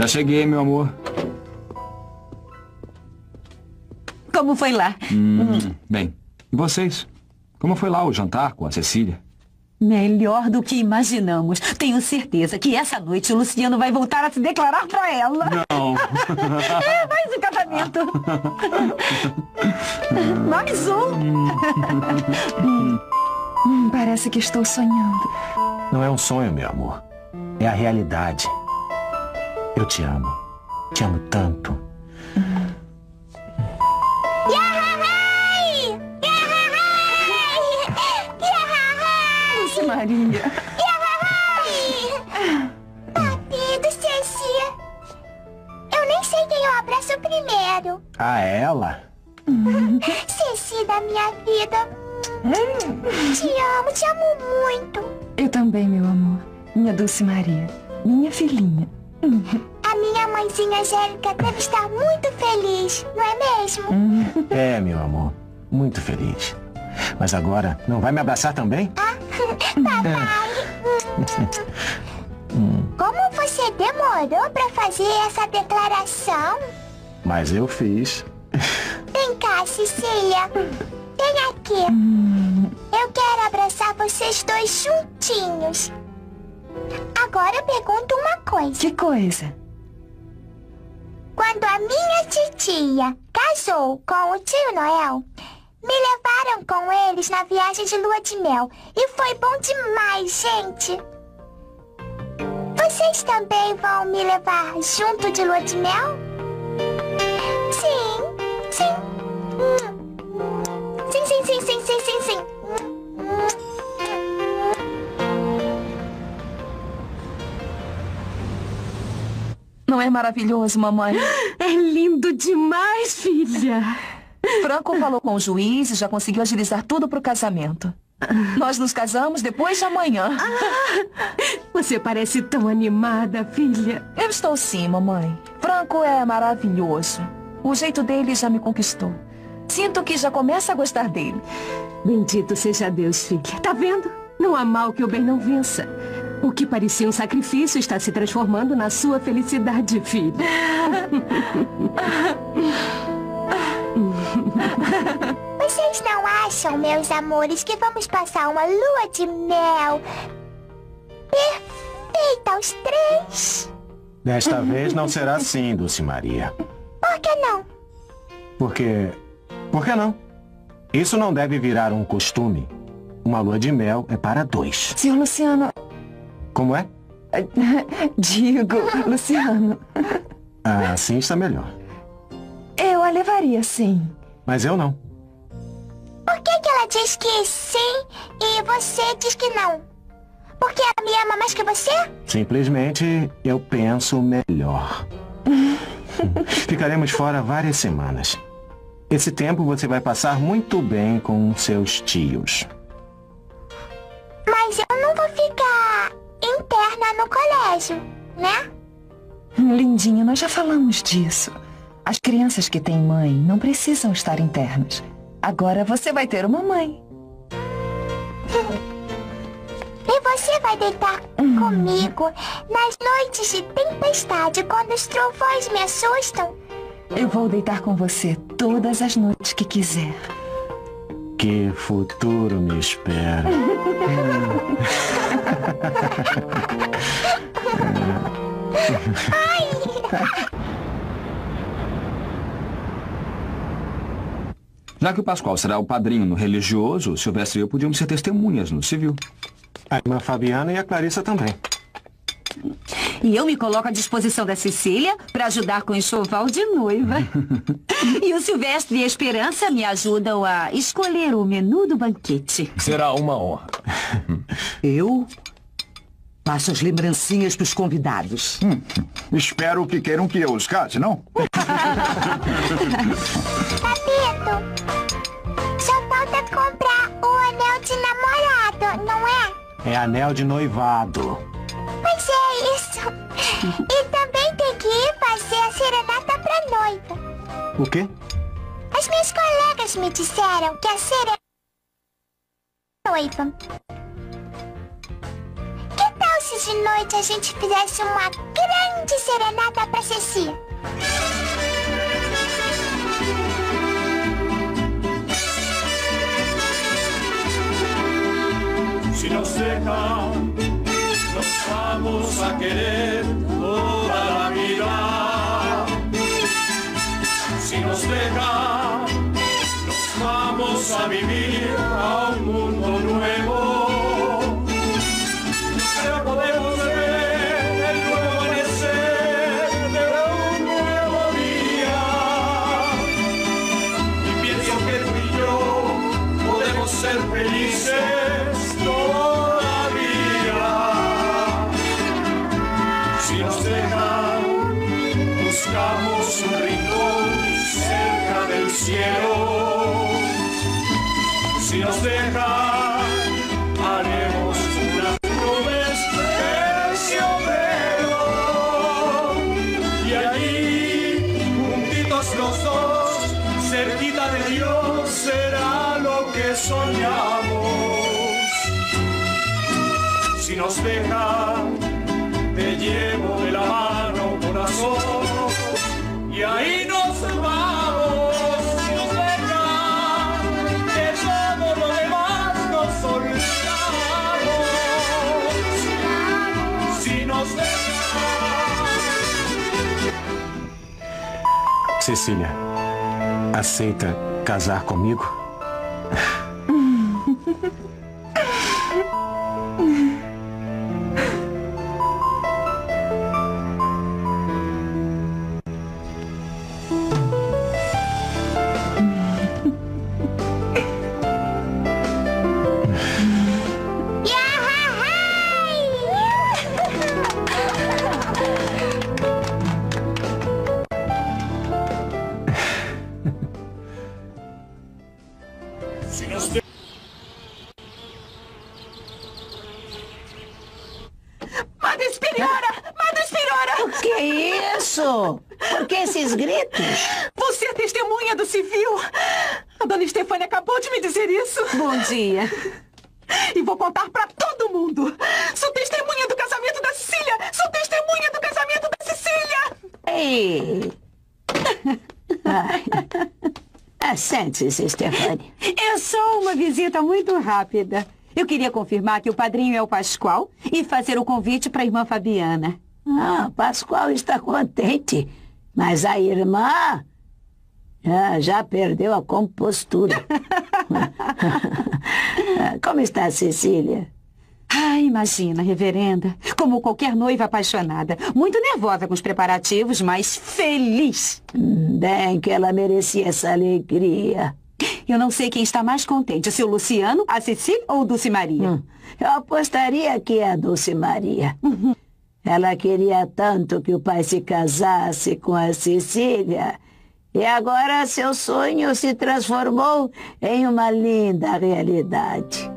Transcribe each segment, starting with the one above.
cheguei, meu amor. Como foi lá? Bem, e vocês? Como foi lá o jantar com a Cecília? Melhor do que imaginamos. Tenho certeza que essa noite o Luciano vai voltar a se declarar pra ela. Não. Mais um casamento. Mais um. Parece que estou sonhando. Não é um sonho, meu amor. É a realidade. Eu te amo. Te amo tanto. Dulce Maria. Rápido, Ceci. Eu nem sei quem eu abraço primeiro. Ah, ela? Ceci da minha vida. Te amo muito. Eu também, meu amor. Minha Dulce Maria. Minha filhinha. A minha mãezinha Angélica deve estar muito feliz, não é mesmo? É, meu amor. Muito feliz. Mas agora, não vai me abraçar também? Papai. Como você demorou pra fazer essa declaração? Mas eu fiz. Vem cá, Cecília. Vem aqui. Eu quero abraçar vocês dois juntinhos. Agora eu pergunto uma coisa. Que coisa? Quando a minha titia casou com o tio Noel, me levaram com eles na viagem de lua de mel. E foi bom demais, gente. Vocês também vão me levar junto de lua de mel? Sim, sim. Sim, sim, sim, sim, sim, sim, sim. Não é maravilhoso, mamãe? É lindo demais, filha. Franco falou com o juiz e já conseguiu agilizar tudo pro casamento. Nós nos casamos depois de amanhã. Você parece tão animada, filha. Eu estou sim, mamãe. Franco é maravilhoso. O jeito dele já me conquistou. Sinto que já começa a gostar dele. Bendito seja Deus, filha. Tá vendo? Não há mal que o bem não vença. O que parecia um sacrifício está se transformando na sua felicidade, filha. Vocês não acham, meus amores, que vamos passar uma lua de mel perfeita aos três? Desta vez não será assim, Dulce Maria. Por que não? Por que não? Isso não deve virar um costume. Uma lua de mel é para dois. Senhor Luciano... Como é? Digo, Luciano... Ah, assim está melhor. Eu a levaria, sim. Mas eu não. Por que ela diz que sim e você diz que não? Porque ela me ama mais que você? Simplesmente eu penso melhor. Ficaremos fora várias semanas. Esse tempo você vai passar muito bem com seus tios. Mas eu não vou ficar interna no colégio, né? Lindinha, nós já falamos disso. As crianças que têm mãe não precisam estar internas. Agora você vai ter uma mãe. E você vai deitar comigo nas noites de tempestade, quando os trovões me assustam? Eu vou deitar com você todas as noites que quiser. Que futuro me espera. Já que o Pascoal será o padrinho no religioso, o Silvestre e eu podíamos ser testemunhas no civil. A irmã Fabiana e a Clarissa também. E eu me coloco à disposição da Cecília para ajudar com o enxoval de noiva. E o Silvestre e a Esperança me ajudam a escolher o menu do banquete. Será uma honra. Eu passo as lembrancinhas para os convidados. Espero que queiram que eu os case, não? Papito, só falta comprar o anel de namorado, não é? É anel de noivado. Pois é isso. E também tem que ir fazer a serenata pra noiva. O quê? As minhas colegas me disseram que a serenata noiva. Que tal se hoje de noite a gente fizesse uma grande serenata pra Ceci? Si nos deja, nos vamos a querer toda la vida. Si nos deja, nos vamos a vivir a un mundo nuevo. Pero podemos ver el nuevo amanecer de un nuevo día. Y pienso que tú y yo podemos ser felices todavía. Si nos dejan, buscamos un rincón cerca del cielo. Si nos dejan, haremos unas nubes de terciopelo. Y allí, juntitos los dos, cerquita de Dios, será lo que soñamos. Si nos dejan, te llevo de la mano, corazón, y ahí nos vamos. Si nos dejan, de todo lo demás nos olvidamos. Si nos dejan. Cecília, aceita casar comigo? O que é isso? Por que esses gritos? Você é testemunha do civil. A dona Estefânia acabou de me dizer isso. Bom dia. E vou contar pra todo mundo. Sou testemunha do casamento da Cecília. Sou testemunha do casamento da Cecília. Ei! Sente-se, Estefânia. É só uma visita muito rápida. Eu queria confirmar que o padrinho é o Pascoal e fazer o convite para a irmã Fabiana. O Pascoal está contente, mas a irmã já perdeu a compostura. Como está a Cecília? Imagina, reverenda, como qualquer noiva apaixonada. Muito nervosa com os preparativos, mas feliz. Bem que ela merecia essa alegria. Eu não sei quem está mais contente, se o Luciano, a Cecília ou Dulce Maria. Eu apostaria que é a Dulce Maria. Ela queria tanto que o pai se casasse com a Cecília. E agora seu sonho se transformou em uma linda realidade.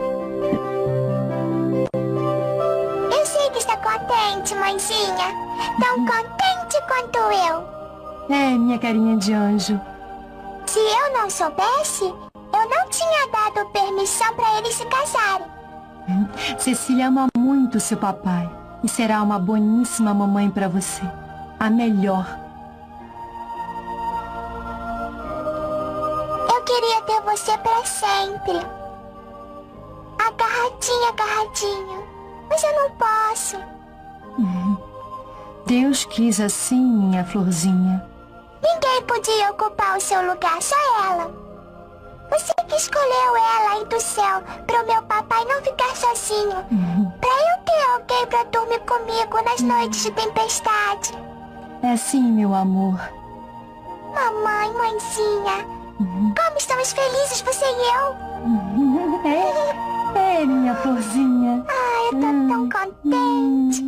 Eu sei que está contente, mãezinha. Tão contente quanto eu. É, minha carinha de anjo. Se eu não soubesse, eu não tinha dado permissão para eles se casarem. Cecília ama muito seu papai e será uma boníssima mamãe para você. A melhor. Eu queria ter você para sempre. Agarradinha, agarradinho. Mas eu não posso. Deus quis assim, minha florzinha. Ninguém podia ocupar o seu lugar, só ela. Você que escolheu ela aí do céu para o meu papai não ficar sozinho. Para eu ter alguém para dormir comigo nas noites de tempestade. É sim, meu amor. Mamãe, mãezinha, como estamos felizes você e eu. É, minha florzinha. Eu tô tão contente.